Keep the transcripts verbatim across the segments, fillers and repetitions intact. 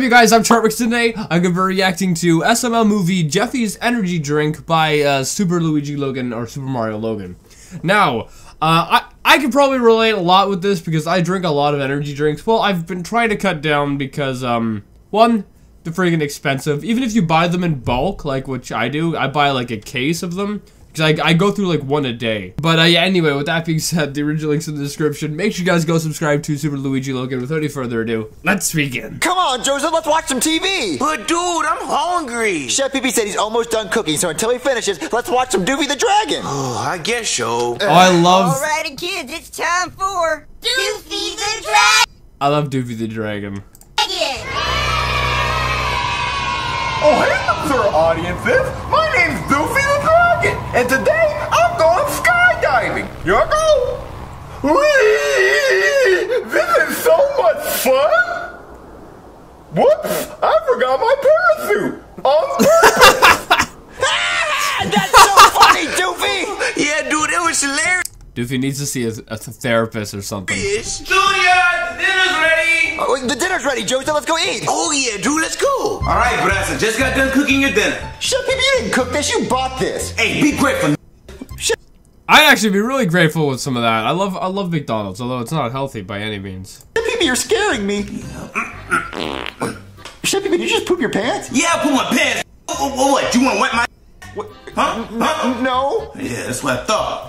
up, you guys? I'm Chartwix. Today I'm gonna be reacting to S M L movie Jeffy's Energy Drink by uh, Super Luigi Logan or Super Mario Logan. Now, uh, I I can probably relate a lot with this because I drink a lot of energy drinks. Well, I've been trying to cut down because um one, they're freaking expensive. Even if you buy them in bulk, like which I do, I buy like a case of them. Because I, I go through like one a day. But uh, yeah, anyway, with that being said, the original link's in the description. Make sure you guys go subscribe to Super Luigi Logan. Without any further ado, let's begin. Come on, Joseph, let's watch some T V. But dude, I'm hungry. Chef P P said he's almost done cooking, so until he finishes, let's watch some Doofy the Dragon. Oh, I guess so. Oh, I love... Alrighty, kids, it's time for Doofy the Dragon. I love Doofy the Dragon. Oh, hey there, audiences. My name's Doofy the Dragon, and today I'm going skydiving. Here I go. Whee! This is so much fun. Whoops! I forgot my parachute. On purpose. That's so funny, Doofy. Yeah, dude, it was hilarious. Doofy needs to see a, a therapist or something. Junior, dinner's ready. Oh, wait, the dinner's ready, Joseph. Let's go eat. Oh yeah, dude, let's go. All right, Brasa, just got done cooking your dinner. Chef P P, you didn't cook this. You bought this. Hey, be grateful. I'd actually be really grateful with some of that. I love I love McDonald's, although it's not healthy by any means. Chef P P, you're scaring me. Chef P P, did you just poop your pants? Yeah, I put my pants. Oh, oh, what? You want to wet my? What? Huh? Huh? No. Yeah, that's what I thought.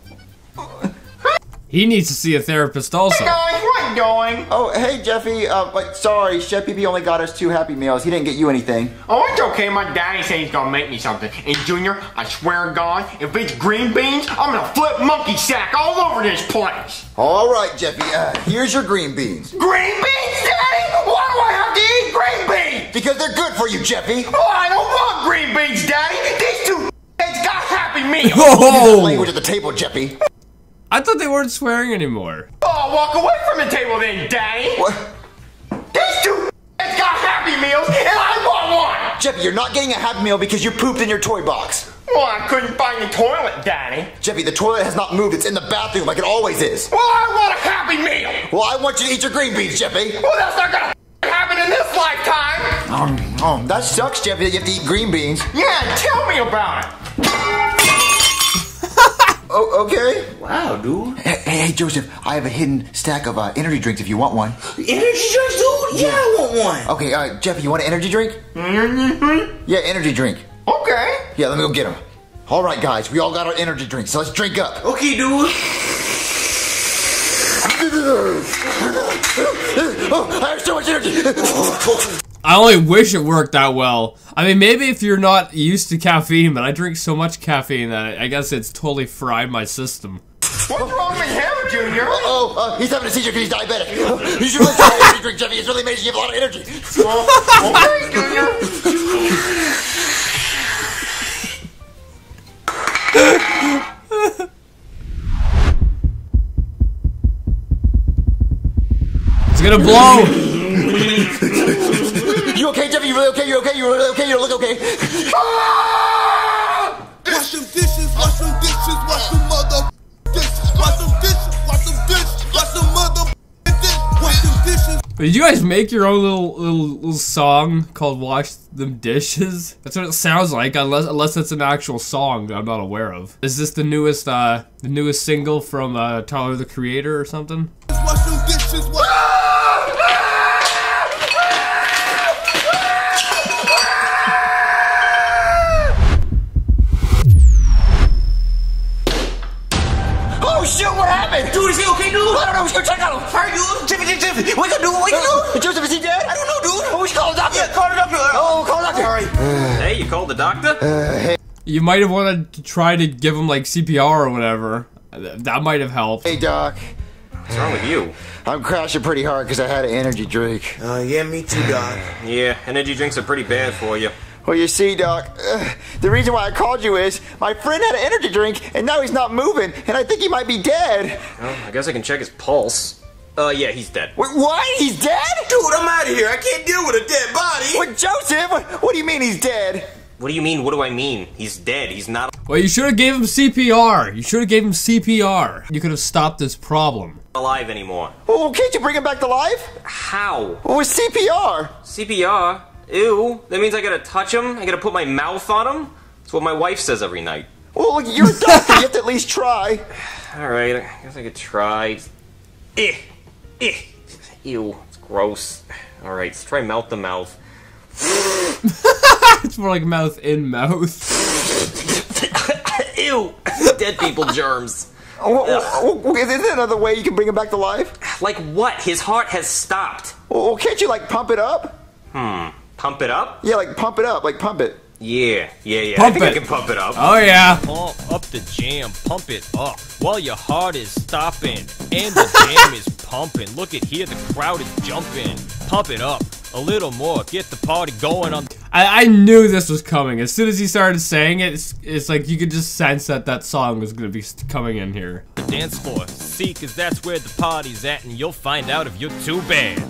He needs to see a therapist also. Hey guys, what you doing? Oh, hey, Jeffy. Uh, but sorry, Chef P P only got us two Happy Meals. He didn't get you anything. Oh, it's okay. My daddy said he's gonna make me something. And Junior, I swear to God, if it's green beans, I'm gonna flip monkey sack all over this place. All right, Jeffy. Uh, here's your green beans. Green beans, Daddy? Why do I have to eat green beans? Because they're good for you, Jeffy. Oh, I don't want green beans, Daddy. These two got Happy Meals. Use Oh! that language at the table, Jeffy. I thought they weren't swearing anymore. Oh, walk away from the table then, Daddy. What? These two got Happy Meals, and I want one. Jeffy, you're not getting a Happy Meal because you pooped in your toy box. Well, I couldn't find the toilet, Daddy. Jeffy, the toilet has not moved. It's in the bathroom like it always is. Well, I want a Happy Meal. Well, I want you to eat your green beans, Jeffy. Well, that's not gonna happen in this lifetime. Um, um, that sucks, Jeffy, that you have to eat green beans. Yeah, tell me about it. Oh, okay. Wow, dude. Hey, hey, hey, Joseph, I have a hidden stack of uh, energy drinks if you want one. Energy drink, dude? Yeah, I want one. Okay, uh, Jeffy, you want an energy drink? Mm-hmm. Yeah, energy drink. Okay. Yeah, let me go get them. All right, guys, we all got our energy drinks, so let's drink up. Okay, dude. Oh, I have so much energy. I only wish it worked that well. I mean, maybe if you're not used to caffeine, but I drink so much caffeine that I guess it's totally fried my system. What's wrong with him, Junior? Oh, uh, he's having a seizure because he's diabetic. You should really try an energy drink, Jeffy. It's really amazing. You have a lot of energy. Okay, Junior. It's gonna blow! You okay, Jeffy? You really okay? You okay? You really okay? You look okay? Wash them dishes, wash them dishes, wash them mother dishes, wash them dishes, wash them dishes, wash them mother dishes, wash them dishes. Did you guys make your own little, little little song called "Wash Them Dishes"? That's what it sounds like, unless unless it's an actual song that I'm not aware of. Is this the newest uh the newest single from uh, Tyler the Creator or something? Wash them dishes, wash Oh, shit, what happened? Dude, is he okay, dude? I don't know. We should go check on him. Hurry, dude. Jeffy, Jeffy, Jeffy. What you gonna do? What you gonna do? Joseph, is he dead? I don't know, dude. Oh, we should call the doctor. Yeah, call the doctor. Oh, call the doctor. All right. Hey, you called the doctor? Uh, hey. You might have wanted to try to give him like C P R or whatever. That might have helped. Hey, Doc. What's wrong with you? I'm crashing pretty hard because I had an energy drink. Uh, yeah, me too, Doc. Yeah, energy drinks are pretty bad for you. Well, you see, Doc, uh, the reason why I called you is my friend had an energy drink, and now he's not moving, and I think he might be dead. Well, I guess I can check his pulse. Uh, yeah, he's dead. Wait, what? He's dead? Dude, I'm out of here. I can't deal with a dead body. What, Joseph? What, what do you mean he's dead? What do you mean, what do I mean? He's dead, he's not Well, you should have gave him C P R. You should have gave him C P R. You could have stopped this problem. alive anymore. Well, can't you bring him back to life? How? Well, with C P R. C P R? Ew. That means I gotta touch him? I gotta put my mouth on him? That's what my wife says every night. Well, look, you're a doctor. You have to at least try. Alright, I guess I could try. Eh. Eh. Ew. It's gross. Alright, let's try mouth to mouth. It's more like mouth in mouth. Ew. Dead people germs. Well, well, well, is there another way you can bring him back to life? Like what? His heart has stopped. Well, can't you, like, pump it up? Hmm. Pump it up? Yeah, like, pump it up. Like, pump it. Yeah, yeah, yeah. Pump I think it. I can pump it up. Oh yeah. Pump up the jam, pump it up while your heart is stopping and the jam is pumping. Look at here, the crowd is jumping. Pump it up a little more, get the party going on. I, I knew this was coming. As soon as he started saying it, it's, it's like you could just sense that that song was going to be coming in here. The dance floor, see, cause that's where the party's at, and you'll find out if you're too bad.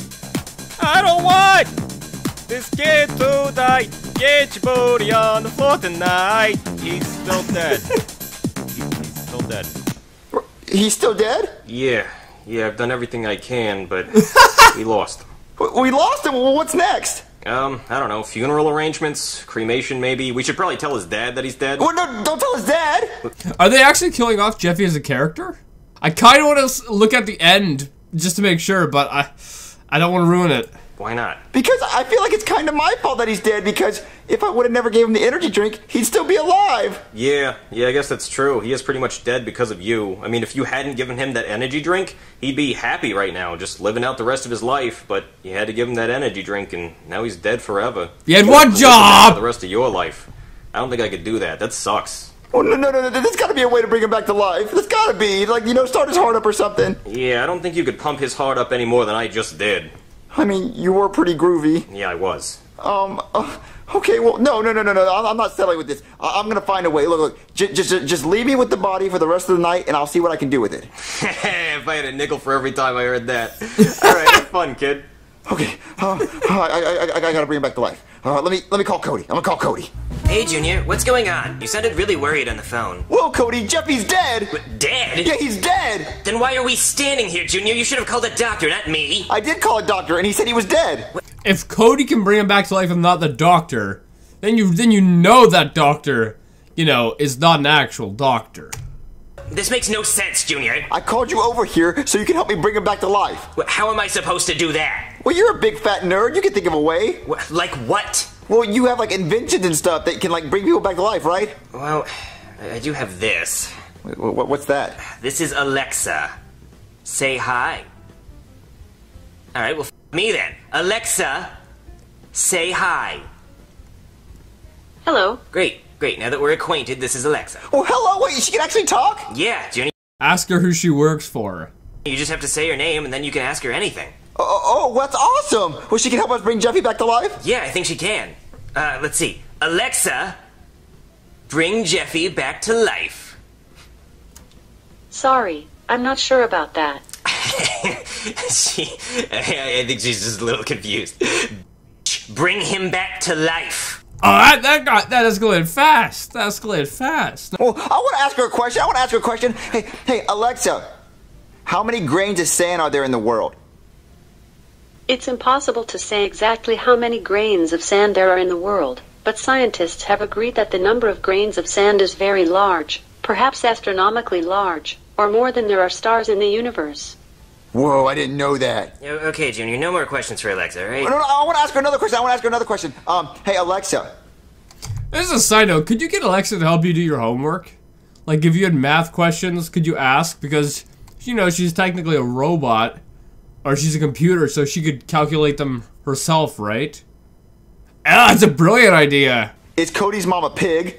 I don't want this kid to die. Get your booty on the floor tonight. He's still dead. He- He's still dead. He's still dead? Yeah, yeah, I've done everything I can, but we lost him. We lost him. Well, what's next? Um, I don't know, funeral arrangements, cremation maybe. We should probably tell his dad that he's dead. Well, no, don't tell his dad. Are they actually killing off Jeffy as a character? I kind of want to look at the end just to make sure, but I, I don't want to ruin it. Why not? Because I feel like it's kind of my fault that he's dead, because if I would have never gave him the energy drink, he'd still be alive. Yeah, yeah, I guess that's true. He is pretty much dead because of you. I mean, if you hadn't given him that energy drink, he'd be happy right now, just living out the rest of his life, but you had to give him that energy drink, and now he's dead forever. You had one For the job! rest of your life. I don't think I could do that. That sucks. Oh, no, no, no, no, there's got to be a way to bring him back to life. There's got to be. Like, you know, start his heart up or something. Yeah, I don't think you could pump his heart up any more than I just did. I mean, you were pretty groovy. Yeah, I was. Um, uh, okay, well, no, no, no, no, no, I'm I'm not settling with this. I I'm gonna find a way. Look, look, j just, just leave me with the body for the rest of the night, and I'll see what I can do with it. If I had a nickel for every time I heard that. Alright, have fun, kid. Okay, uh, uh, I, I, I, I gotta bring him back to life. Uh, let me, let me call Cody. I'm gonna call Cody. Hey, Junior, what's going on? You sounded really worried on the phone. Whoa, Cody, Jeffy's dead! What, dead? Yeah, he's dead! Then why are we standing here, Junior? You should have called a doctor, not me. I did call a doctor, and he said he was dead. If Cody can bring him back to life and not the doctor, then you then you know that doctor, you know, is not an actual doctor. This makes no sense, Junior. I called you over here so you can help me bring him back to life. Wh- How am I supposed to do that? Well, you're a big fat nerd. You can think of a way. Wh- Like what? Well, you have, like, inventions and stuff that can, like, bring people back to life, right? Well, I do have this. Wait, wh- what's that? This is Alexa. Say hi. Alright, well, f me then. Alexa, say hi. Hello. Great, great. Now that we're acquainted, this is Alexa. Oh, hello, wait, she can actually talk? Yeah, Junior. Ask her who she works for. You just have to say her name, and then you can ask her anything. Oh, oh, that's awesome! Well, she can help us bring Jeffy back to life? Yeah, I think she can. Uh, let's see. Alexa, bring Jeffy back to life. Sorry, I'm not sure about that. she, I, I think she's just a little confused. Bring him back to life. Oh, that, that got that escalated fast. That escalated fast. Well, I want to ask her a question. I want to ask her a question. Hey, hey, Alexa, how many grains of sand are there in the world? It's impossible to say exactly how many grains of sand there are in the world, but scientists have agreed that the number of grains of sand is very large, perhaps astronomically large, or more than there are stars in the universe. Whoa, I didn't know that. O- Okay, Junior, no more questions for Alexa, right? No, no, I want to ask her another question. I want to ask her another question. Um, hey, Alexa. This is a side note. Could you get Alexa to help you do your homework? Like, if you had math questions, could you ask? Because, you know, she's technically a robot. Or she's a computer, so she could calculate them herself, right? Ah, it's a brilliant idea. Is Cody's mom a pig?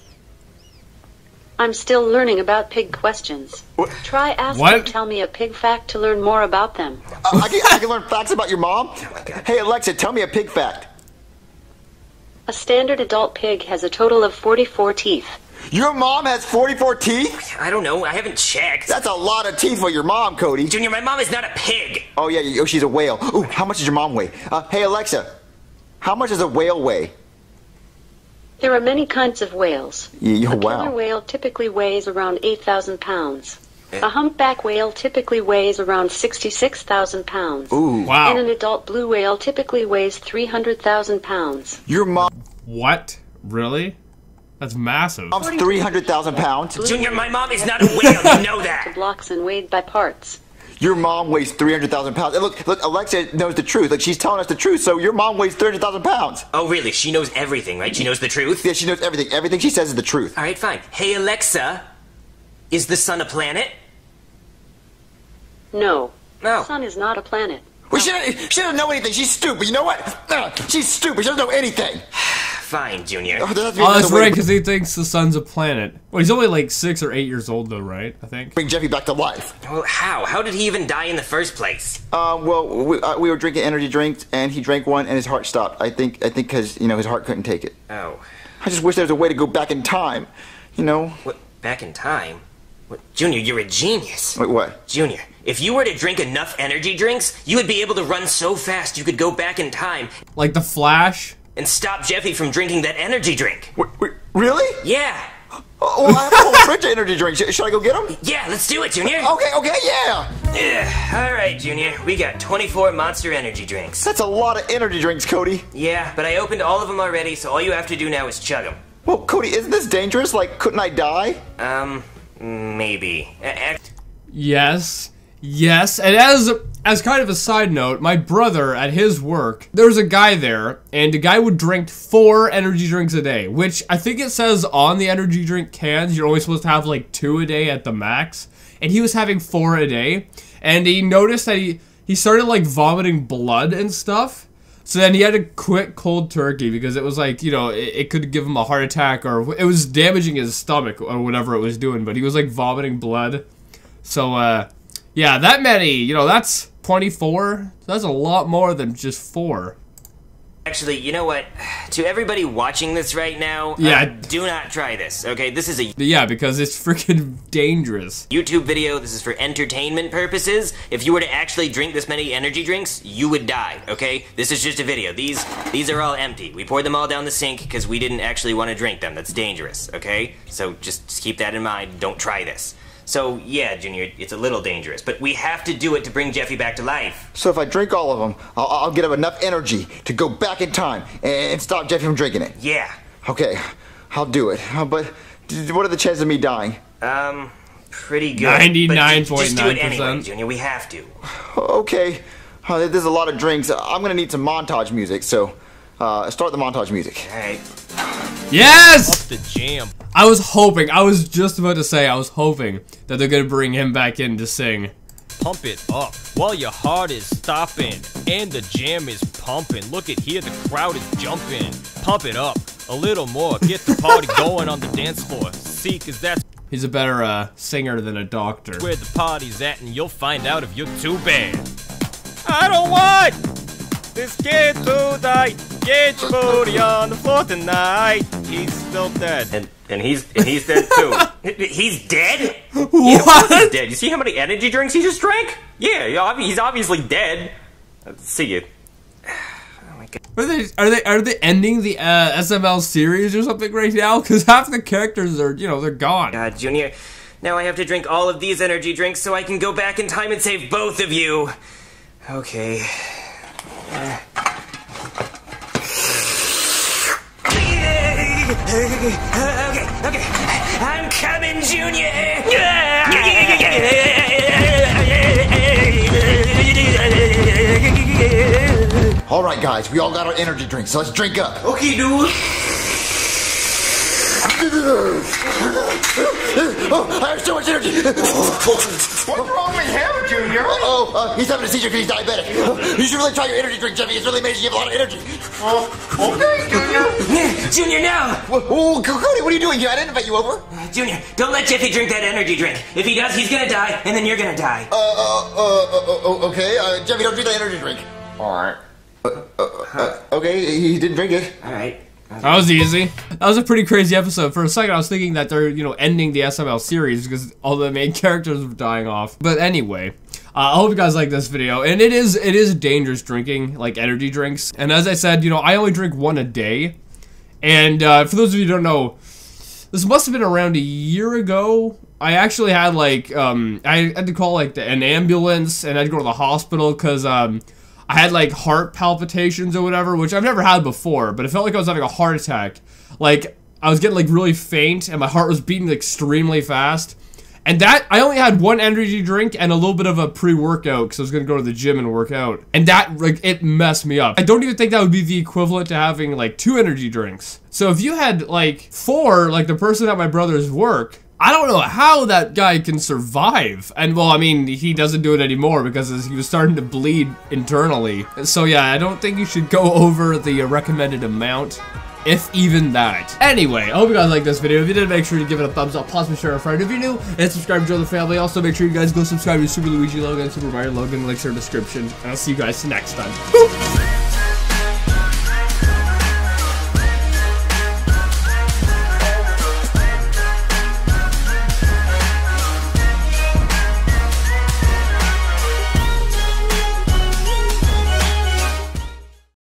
I'm still learning about pig questions. What? Try asking What? Tell me a pig fact to learn more about them. Uh, I, can, I can learn facts about your mom? Hey, Alexa, tell me a pig fact. A standard adult pig has a total of forty-four teeth. Your mom has forty-four teeth? I don't know, I haven't checked. That's a lot of teeth for your mom, Cody. Junior, my mom is not a pig. Oh, yeah, oh, she's a whale. Ooh, how much does your mom weigh? Uh, hey, Alexa, how much does a whale weigh? There are many kinds of whales. Yeah, A wow. killer whale typically weighs around eight thousand pounds. A humpback whale typically weighs around sixty-six thousand pounds. Ooh. Wow. And an adult blue whale typically weighs three hundred thousand pounds. Your mom. What? Really? That's massive. Mom's three hundred thousand pounds. Junior, my mom is not a whale, you know To that. blocks and weighed by parts. Your mom weighs three hundred thousand pounds. And look, look, Alexa knows the truth. Like, she's telling us the truth, so your mom weighs three hundred thousand pounds. Oh, really? She knows everything, right? She knows the truth? Yeah, she knows everything. Everything she says is the truth. All right, fine. Hey, Alexa, is the sun a planet? No. No. The sun is not a planet. Well, she, doesn't, she doesn't know anything. She's stupid. You know what? Uh, she's stupid. She doesn't know anything. Fine, Junior. Oh, there has to be Oh, another that's way right, to because he thinks the sun's a planet. Well, he's only like six or eight years old, though, right? I think. bring Jeffy back to life. Well, how? How did he even die in the first place? Uh, well, we, uh, we were drinking energy drinks, and he drank one, and his heart stopped. I think, I think, because you know his heart couldn't take it. Oh. I just wish there was a way to go back in time. You know? What? Back in time? What? Junior, you're a genius. Wait, what? Junior, if you were to drink enough energy drinks, you would be able to run so fast you could go back in time Like the Flash? and stop Jeffy from drinking that energy drink. Wait, wait, really? Yeah. Oh, well, I have a whole fridge of energy drinks. Sh- Should I go get them? Yeah, let's do it, Junior. Okay, okay, yeah. Yeah. All right, Junior. We got twenty-four Monster energy drinks. That's a lot of energy drinks, Cody. Yeah, but I opened all of them already, so all you have to do now is chug them. Well, Cody, isn't this dangerous? Like, couldn't I die? Um, maybe. A- ac- Yes. Yes. And as as kind of a side note, my brother at his work, there was a guy there, and the guy would drink four energy drinks a day, which I think it says on the energy drink cans you're only supposed to have like two a day at the max. And he was having four a day, and he noticed that he he started like vomiting blood and stuff. So then he had to quit cold turkey because it was like, you know, it, it could give him a heart attack, or it was damaging his stomach or whatever it was doing, but he was like vomiting blood. So, uh, yeah, that many, you know, that's twenty-four. That's a lot more than just four. Actually, you know what? To everybody watching this right now, Yeah. uh, do not try this, okay? This is a Yeah, because it's freaking dangerous. YouTube video. This is for entertainment purposes. If you were to actually drink this many energy drinks, you would die, okay? This is just a video. These these are all empty. We poured them all down the sink because we didn't actually want to drink them. That's dangerous, okay? So just, just keep that in mind. Don't try this. So, yeah, Junior, it's a little dangerous, but we have to do it to bring Jeffy back to life. So if I drink all of them, I'll, I'll get up enough energy to go back in time and stop Jeffy from drinking it. Yeah. Okay, I'll do it. Uh, but d- what are the chances of me dying? Um, pretty good. ninety-nine But point ju- nine just do it anyway, percent. Junior. We have to. Okay, uh, there's a lot of drinks. I'm gonna need some montage music, so uh, start the montage music. All right. Yes! The jam. I was hoping, I was just about to say, I was hoping that they're gonna bring him back in to sing. Pump it up while your heart is stopping and the jam is pumping. Look at here, the crowd is jumping. Pump it up a little more. Get the party going on the dance floor. See, cause that's He's a better uh, singer than a doctor. where the party's at, and you'll find out if you're too bad. I don't want this kid to die. Get your booty on the floor tonight. He's still dead. And and he's and he's dead too. He's dead? What? He's dead. You see how many energy drinks he just drank? Yeah, he obvi- he's obviously dead. Let's see it. Are they are they are they ending the uh, S M L series or something right now? Because half the characters are, you know, they're gone. God, Junior, now I have to drink all of these energy drinks so I can go back in time and save both of you. Okay. Uh. Okay, okay. I'm coming, Junior. All right, guys, we all got our energy drinks, so let's drink up. Okay, dude. Oh, I have so much energy. What's wrong with him, Junior? Oh, uh, he's having a seizure because he's diabetic. You should really try your energy drink, Jeffy. It's really amazing. You have a lot of energy. Oh, okay, Junior. Junior, no! Oh, Cody, what are you doing here? I didn't invite you over. Junior, don't let Jeffy drink that energy drink. If he does, he's gonna die, and then you're gonna die. Uh, uh, uh, uh, okay. Uh, Jeffy, don't drink that energy drink. All right. Uh, uh, uh, okay, he didn't drink it. All right. That was easy. That was a pretty crazy episode. For a second, I was thinking that they're, you know, ending the S M L series because all the main characters were dying off. But anyway, uh, I hope you guys like this video. And it is it is dangerous drinking, like energy drinks. And as I said, you know, I only drink one a day. And uh, for those of you who don't know, this must have been around a year ago. I actually had like, um, I had to call like the, an ambulance, and I had to go to the hospital because um, I had like heart palpitations or whatever, which I've never had before, but it felt like I was having a heart attack. Like, I was getting like really faint, and my heart was beating extremely fast. And that, I only had one energy drink and a little bit of a pre-workout because I was going to go to the gym and work out. And that, like, it messed me up. I don't even think that would be the equivalent to having, like, two energy drinks. So if you had, like, four, like the person at my brother's work, I don't know how that guy can survive. And, well, I mean, he doesn't do it anymore because he was starting to bleed internally. So, yeah, I don't think you should go over the recommended amount, if even that. Anyway, I hope you guys liked this video. If you did, make sure to give it a thumbs up, possibly share a friend if you're new, and subscribe to join the family. Also, make sure you guys go subscribe to Super Luigi Logan, Super Mario Logan, links are in the description, and I'll see you guys next time.